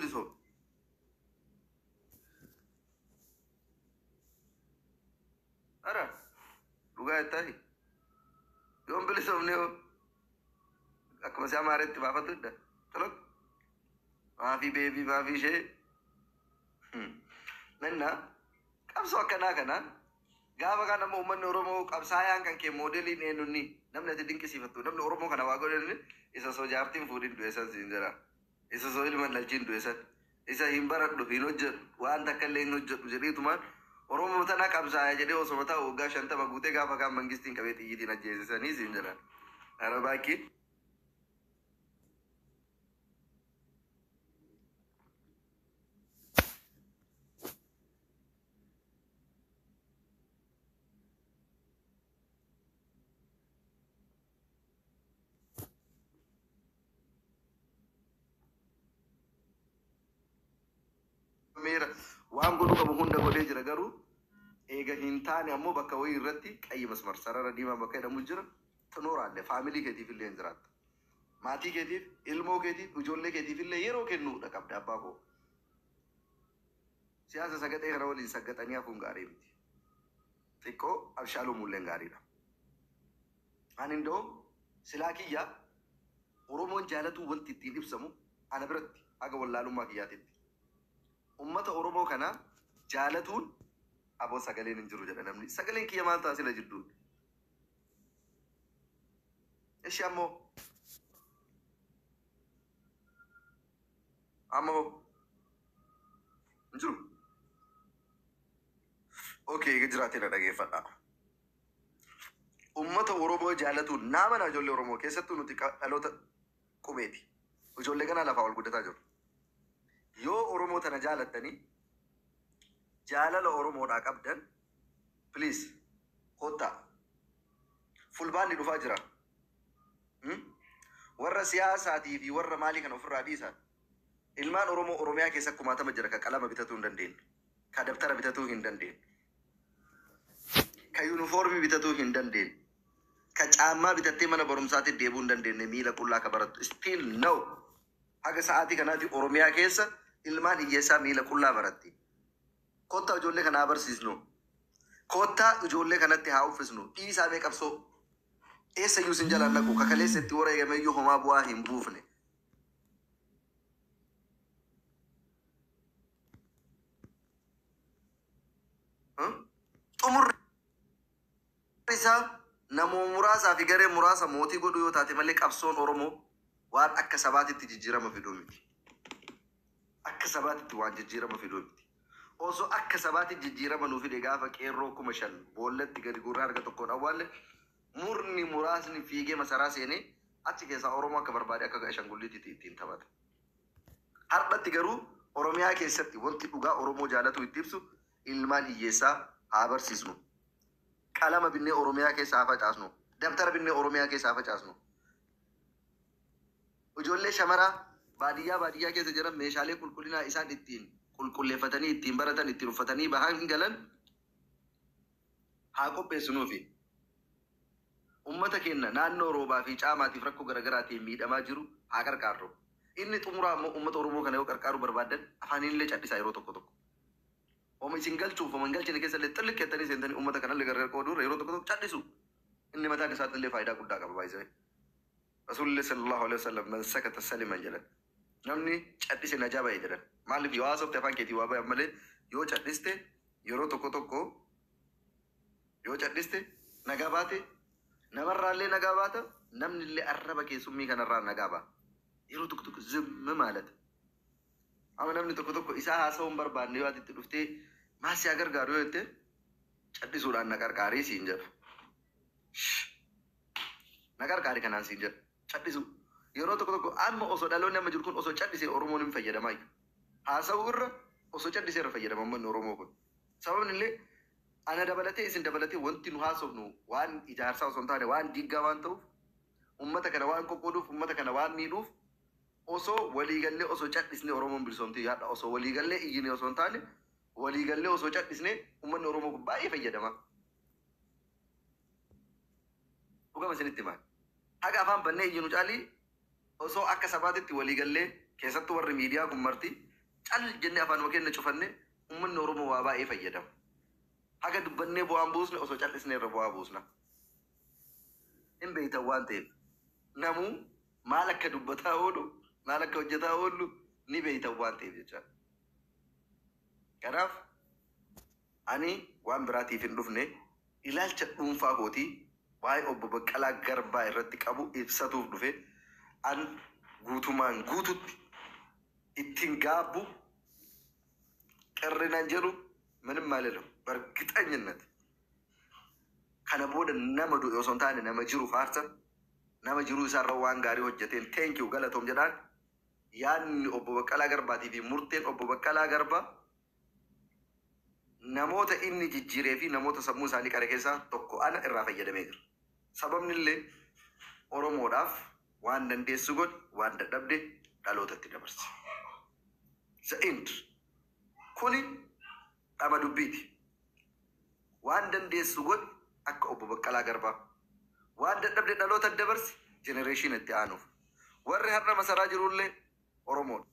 بلسون أرى رجاء تاهي يوم بلسون نيو أكمل سامع رت بابا تدا تلو ما في بيبي ما في شيء ننا كم سو كنا gaafa kana namni uummanni Oromoo qabsaayaan kan kee moodeliin eenyunni namni ati dinqisiifattu namni Oromoo kana waa godhan isa soo jaartiin fuudhin du'e san siin jira isa soo ilma dhalchiin du'e san isa hin baradhu hin hojjedhu waan takka illee hin hojjedhu jedhiitumaan Oromoo tana qabsaaya jedhee osoo ta'u waggaa 50 guutee gaafa kaan mangistiin qabee xiyyiitiin ajjeesisanii siin jira arabaakii meera waan godhu qabu hunda godhee jira garuu eega hin taane ammoo bakka wayii irratti qayyi masmar sarara diimaa bakka jedhamu jira xinooraalle faamilii keetiif illee hin jiraatta maatii keetiif ilmoo keetiif ijoollee keetiif illee yeroo kennuudha qabda abbaa koo siyaasa sagadee kana waliin saggatanii hafuun gaarii miti xiqqoo abshaaluu mulleen gaariidha ani indoo silaa kiyya Oromoon jaalatuu wanti ittiin ibsamu ana biratti aga wallaalummaa kiyyaatitti ummata Oromoo kana jaalatuun aboo sagaleen hin jiru jedha namni sagaleen kiyya maal ta'a sila jidduun eshi ammoo hin jiru okay jiraatee na dhageeffadha ummata Oromoo jaalatuun nama na ijoollee Oromoo keessattuu nuti dhaloota qubeeti ijoollee kana lafaa ol guddataa jiru yoo Oromoo tana jaalattanii jaalala Oromoodhaa qabdan please kottaa fulbaanni dhufaa jira warra siyaasaatii fi warra maalii kana ofirraa dhiisan ilmaan Oromoo Oromiyaa keessa kumaatama jira ka qalama bitatuu hin dandeenye ka dabtara bitatuu hin dandeenye ka yuunifoormii bitatuu hin dandeenye ka caammaa bitattee mana barumsaatti deebuu hin dandeenye miila qullaa ka barattu still no haga sa'aatii kanaatti Oromiyaa keessa ilmaan hiyyeessaa miila qullaa baratti kottaa ijoollee kana barsiisnu kottaa ijoollee kanatti haa uffisnu dhiisaa mee qabsoo eessa iyyuu sin jalaan naqu kakaleessa itti warra eegame iyyuu homaa bu'aa hin buufne xumurri isaa namoo muraasaa fi garee muraasa mootii godhu yoo taate malee qabsoon Oromoo waan akka sabaatitti jijjiirama fiduu miti akka sabaatitti waan jijjiirama fiduu miti osoo akka sabaatti jijjiirama nuu fide gaafa qeerroo 5,000 boollatti gadi gurraa harka tokkoon awwaalle murni muraasni fiigee masaraa seenee achi keessaa Oromoo akka barbaade akka ashangulliitti ittiin taphata. Har'atti garuu Oromiyaa keessatti wanti dhugaa Oromoo jaalatu itti ibsu ilmaan hiyyeessaa haa barsiisnu. Qalama binnee Oromiyaa keessa haa facaasnu. Dabtara binnee Oromiyaa keessa haa facaasnu. Ijoollee shamaraa baadiyyaa keessa jiran meeshaalee qulqullinaa isaan ittiin qulqulleeffatanii ittiin baratan ittiin uffatanii bahan galan haa qopheessinuufi ummata keenya naannoo roobaa fi caamaatiif rakkoo garaagaraatiin miidhamaa jiru haa qarqaarru inni xumuraa ammoo ummata Oromoo kana yoo qarqaaru barbaadan afaaniinillee cadhisaa yeroo tokko oma isin galchuuf oma hin galchine keessa illee xilliqqeettanii seentanii ummata kanallee gargar qooduu yeroo tokko cadhisu inni mataan isaatti illee faayidaa guddaa qaba baay'isee Rasulullah sallallahu alaihi wasallam man sakata saliman jedhan namni cadhise najaa baay'ee jedhan maaliif yoo haasofte afaan keetii waa bayan malee yoo cadhiste yeroo tokko yoo cadhiste nagaa baate namarraallee nagaa baata namni illee arraba keessummii kanarraa nagaa ba'a yeroo tokko zimmi maalata amma namni tokko isaa haasa'uun barbaanne yoo atitti dhuftee maasii agargaaru yoo jette cadhisuudhaan na qarqaarii siin jedhu na qarqaarii kanaan siin jedhu cadhisu yeroo tokko amma osoo dhaloonni amma jiru kun osoo cadhisee Oromoon hin fayyadamaa haasa'u irra osoo cadhisee irra fayyadama uummanni Oromoo kun sababni illee ana dabalatee isin dabalatee wanti nu haasofnu waan ijaarsaa osoo hin taane waan diiggaa waan ta'uuf uummata kana waan qoqqooduuf uummata kana waan miidhuuf osoo waliigallee osoo cadhisne Oromoon bilisoomtee yaadha osoo waliigallee iyyine osoo hin taane waliigallee osoo cadhisne uummanni Oromoo kun baay'ee fayyadama. Dhugama isinitti himaa haga afaan bannee iyyinu caalii osoo akka sabaatitti waliigallee keessattuu warri miidiyaa kun marti cal jenne afaan wakeen na cufanne ummanni Oromoo waa baay'ee fayyadamu. Haga dubbannee bu'aan buusne osoo callisnee irra bu'aa buusna. Hin beektan waan ta'eef namuu maal akka dubbataa oolu maal akka hojjetaa oolu ni beektan waan ta'eef jechaadha. Kanaaf ani waan biraatiif hin dhufne ilaalcha dhuunfaa kootii waa'ee obbo Baqqalaa Garbaa irratti qabu ibsatuuf dhufe an guutumaan guututti ittiin gaabbu qirrinan jedhu ምንም አይደለም በእርግጠኝነት ከነቦደ nama du'e osoo hin taane nama jiru faarsan nama jiru isaarra waan gaarii hojjeteen teenkiyu galatoom jedhaan yaadni obbo Baqqalaa Garbaatii fi murteen obbo Baqqalaa Garbaa namoota inni jijjiiree fi namoota sammuu isaanii qara keessaa tokko ana irraa fayyadamee jira. Sababni illee Oromoodhaaf waan dandeessu godhi waan dadhabde dhalootatti dabarsi. Sa'int kuni dhama dubbiiti. Waan dandeessu godhi akka obbo Baqqalaa Garbaa waan dadhabde dhalootatti dabarsi jenereeshinii itti aanuuf. Warri har'a masaraa jirullee Oromoodha.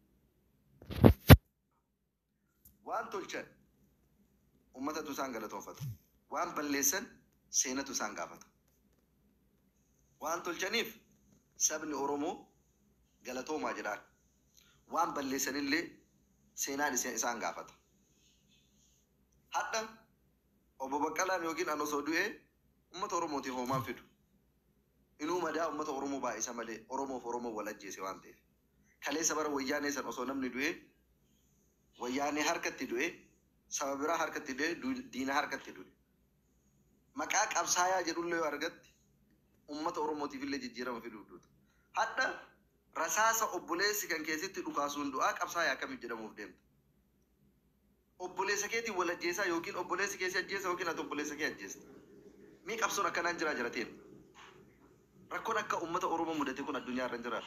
Waan tolchan ummatatu isaan galatoonfata. Waan balleessan seenatu isaan gaafata. Waan tolchaniif sabni Oromoo galatoomaa jedhaan. Waan balleessanillee seenaan isaan gaafata. Hadda obbo Baqqalaan yookiin an osoo du'ee ummata Oromootiif hoomaan fidu. Inuu madaa ummata Oromoo baay'isa malee Oromoof Oromoo wal ajjeese waan ta'eef. Kaleessa bara wayyaanee san osoo namni du'ee wayyaanee harkatti du'ee saba biraa harkatti du'ee diina harkatti du'e. Maqaa qabsaayaa jedhullee yoo argatti ummata Oromootiif illee jijjiirama fiduu duuta. Hadda rasaasa obboleessi kan keessatti dhukaasuun du'aa qabsaayaa akkamiif jedhamuuf deemta. Obboleessa keetiin wal ajjeesaa yookiin obboleessi keessi ajjeesa yookiin ati obboleessa kee ajjeesta. Mii qabsoon akkanaan jirateen. Rakkoon akka ummata Oromoo mudate kun addunyaa irra hin jiraatu.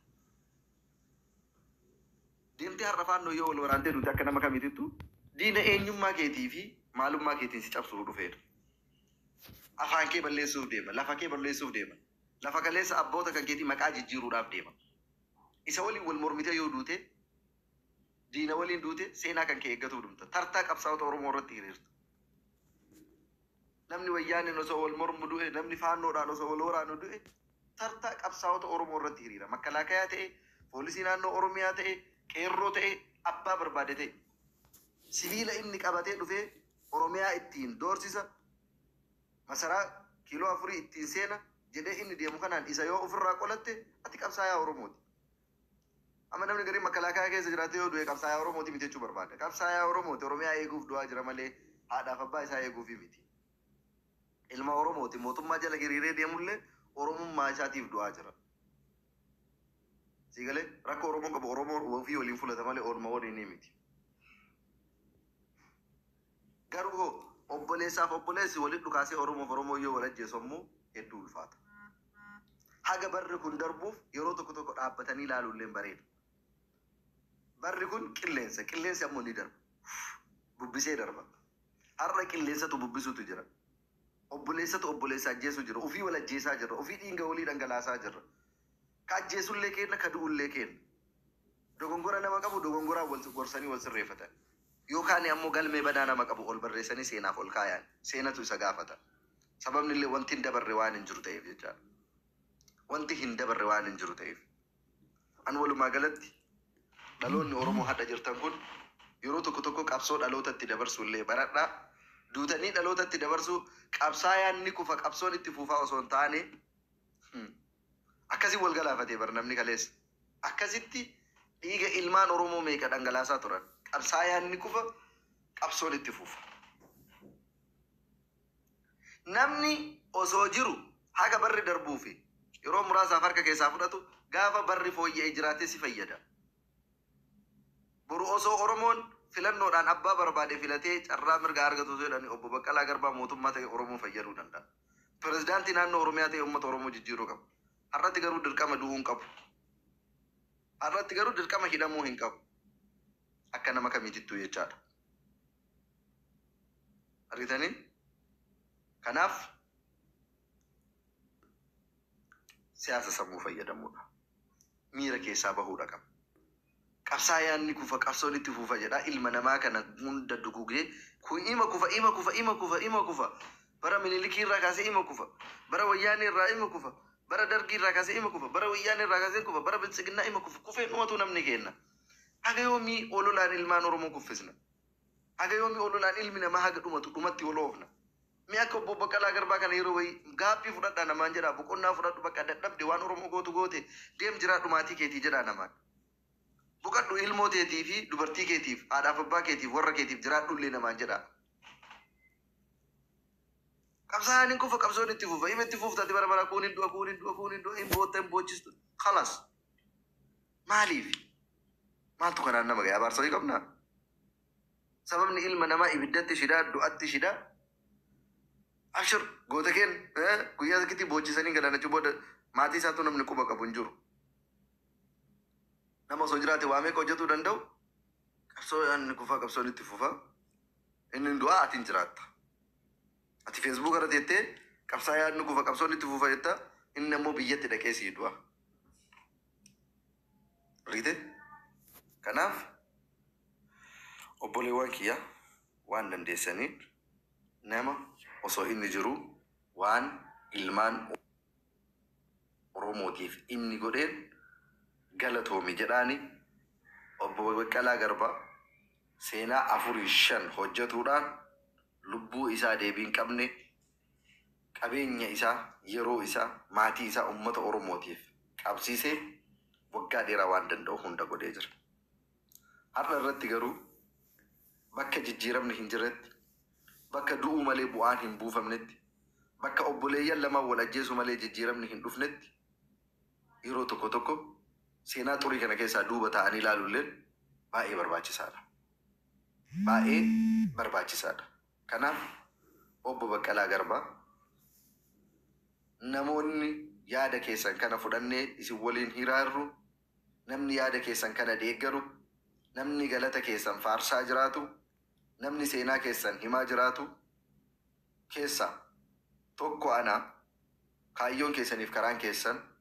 Deemtee har'a faannoo yoo wal waraantee duute akka nama kamiitittu diina eenyummaa keetii fi maalummaa keetiin si cabsuu dhufeedha. Afaan kee balleessuuf deema, lafa kee balleessuuf deema. Lafa kaleessa abboota kan keetii maqaa jijjiiruudhaaf deema. Isa waliin wal mormitee yoo duute diina waliin duute seenaa kan kee eeggatuuf dhumta. Tartaa qabsaa'ota Oromoo irratti hiriirta. Namni wayyaaneen osoo wal mormu du'e, namni faannoodhaan osoo wal waraanu du'e, tartaa qabsaa'ota Oromoo irratti hiriira. Makkalaakayaa ta'e, poolisii naannoo Oromiyaa ta'e, qeerroo ta'e, abbaa barbaade ta'e. Sibiila inni qabatee dhufee Oromiyaa ittiin doorsisa, masaraa kiiloo 4 ittiin seena jedhee inni deemu kanaan isa yoo ofirraa qolatte ati qabsaa'aa Oromooti. Amma namni garii makkalaakayaa keessa jiraate yoo du'e qabsaa'aa Oromooti miti jechuu barbaada. Qabsaa'aa Oromooti Oromiyaa eeguuf du'aa jira malee haadhaaf abbaa isaa eeguuf miti. Ilma Oromooti mootummaa jala hiriiree deemullee Oromummaa isaatiif du'aa jira. Siigalee rakkoo Oromoon qabu Oromoo ofii waliin fudhata malee oolmaa waliin miti. Garuu obboleessaaf obboleessi walitti dhukaasee Oromoof Oromoo yoo wal ajjeesu immoo hedduu ulfaata. Haga barri kun darbuuf yeroo tokko tokko dhaabbatanii ilaaluullee bareeda. Barri kun qilleensi ammoo ni darba. Bubbisee darba. Har'a qilleensatu bubbisutu jira. Obboleessatu obboleessa ajjeesu jira. Ofii wal ajjeesaa jirra. Ofii dhiiga walii dhangalaasaa jirra. Ka ajjeesullee kenna ka du'ullee kenna. Dogongora nama qabu dogongoraan wal gorsanii wal sirreeffatan. Yookaan ammoo galmee badaa nama qabu ol barreessanii seenaaf ol kaayaan. Seenatu isa gaafata. Sababni illee wanti hin dabarre waan hin jiru ta'eef jechaadha. Wanti hin dabarre waan hin jiru ta'eef. An walumaa galatti dhaloonni Oromoo hadha jirtan kun yeroo tokko tokko qabsoo dhalootatti dabarsu illee baradhaa. Duutanii dhalootatti dabarsu qabsaayaan ni kufa qabsoon itti fufaa osoo hin taane akkasii wal galaafatee bar namni kaleessa. Akkasitti dhiiga ilmaan Oromoo meeqa dhangalaasaa turan. Qabsaayaan ni kufa qabsoon itti fufa. Namni osoo jiru haga barri darbuufi yeroo muraasaaf harka keessaa fudhatu gaafa barri fooyya'ee jiraatee si fayyada. Boru osoo Oromoon filannoodhaan abbaa barbaade filatee carraa mirga argatu jedhanii obbo Baqqalaa Garbaa mootummaa ta'e Oromoo fayyaduu danda'a. Pirezidaantii naannoo Oromiyaa ta'e uummata Oromoo jijjiiruu qabu. Har'atti garuu dirqama du'uu hin qabu. Har'atti garuu dirqama hidhamuu hin qabu. Akka nama kamiitittuu jechaadha. Argitanii? Kanaaf siyaasa sammuu fayyadamuudha. Miira keessaa bahuudha qaba. qabsaayaan ni kufa qabsoon itti fufa jedha ilma namaa kana hunda dugugee kun ima kufa bara minilikii irraa kaasee ima kufa bara wayyaanii irraa ima kufa bara dargii irraa kaasee ima kufa bara wayyaanii irraa kaasee kufa bara biltsiginnaa ima kufa kufee dhumatu namni kenna haga yoomii ololaan ilmaan oromoo kuffisna haga yoomii ololaan ilmi namaa haga dhumatti oloofna mi akka obbo Baqqalaa Garbaa kana yeroo wayi gaaffii fudhadhaa namaan jedha boqonnaa fudhadhu bakka dadhabde waan oromoo goote deem jiraadhu maatii keetii jedha namaan boqadhu ilmoo teetii fi dubartii keetiif haadhaaf abbaa keetiif warra keetiif jiraadhu illee namaan jedha qabsaa'aniin kufa qabsoon itti fufa hima itti fuftaati bara bara kun du'a hin bootta hin boochistu khalas maaliif maaltu kanaan nama ga'e abaarsa qabnaa sababni ilma namaa ibiddatti shidaa du'atti shidaa abshir goota keen guyyaa sakkitti boochisanii galaanachuu booda maatii isaatu namni quba qabu hin jiru nama osoo jiraate waa meeqa hojjetuu danda'u qabsoon kufa qabsoon itti fufa inni du'aa ati hin jiraatta ati Facebook irra teettee qabsaa yaadnu kufa qabsoon itti fufa jetta inni ammoo biyyatti dhaqee sii du'a riite kanaaf obboleewwan kiyya waan dandeessaniif nama osoo inni jiru waan ilmaan oromootiif inni godheen galatoomi jedhaani obbo Baqqalaa Garbaa seenaa 4-5 hojjetuudhaan lubbuu isaa deebiin qabne qabeenya isaa yeroo isaa maatii isaa ummata oromootiif qabsiisee waggaa dheeraa waan danda'u hunda godhee jira. Har'a irratti garuu bakka jijjiiramni hin jirretti bakka du'uu malee bu'aan hin buufamnetti bakka obboleeyyan lamaan wal ajjeesu malee jijjiiramni hin dhufnetti yeroo tokko seenaa xurii kana keessaa duuba ta'anii ilaaluulleen baay'ee barbaachisaadha. Baay'ee barbaachisaadha. Kanaaf obbo Baqqalaa Garbaa namoonni yaada keessan kana fudhannee isin waliin hiraarru namni yaada keessan kana deeggaru namni galata keessan faarsaa jiraatu namni seenaa keessan himaa jiraatu keessa tokko ana kaayyoon keessaniif karaan keessan